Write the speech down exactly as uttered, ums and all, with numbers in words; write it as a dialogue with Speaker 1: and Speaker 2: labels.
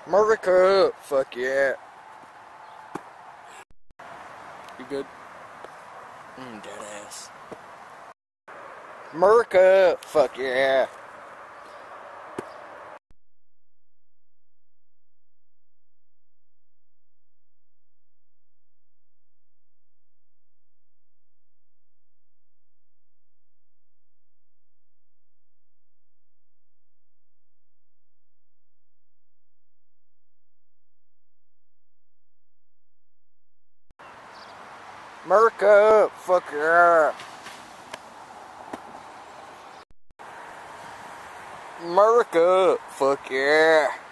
Speaker 1: America, fuck yeah. You good? Mm, dead ass. America, fuck yeah. America, fuck yeah. America, fuck yeah.